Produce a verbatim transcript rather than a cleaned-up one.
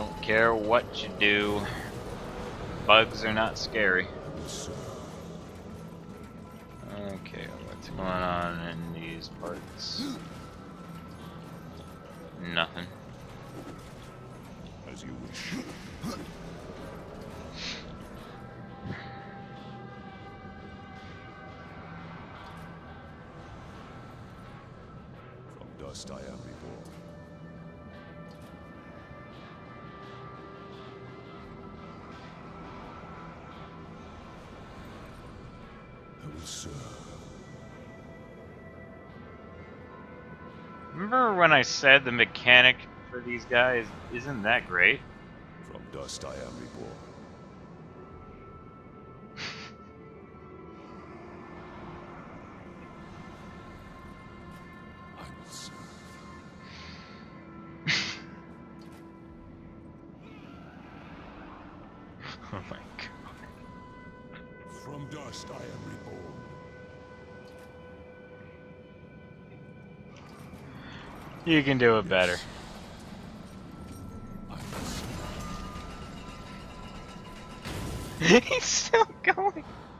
don't care what you do. Bugs are not scary. Okay, what's going on in these parts? Nothing. As you wish. From dust I am reborn. I will serve. Remember when I said the mechanic for these guys isn't that great? From dust I am reborn. I will serve. Oh my god. From dust I am reborn. You can do it better. I will serve. He's still going.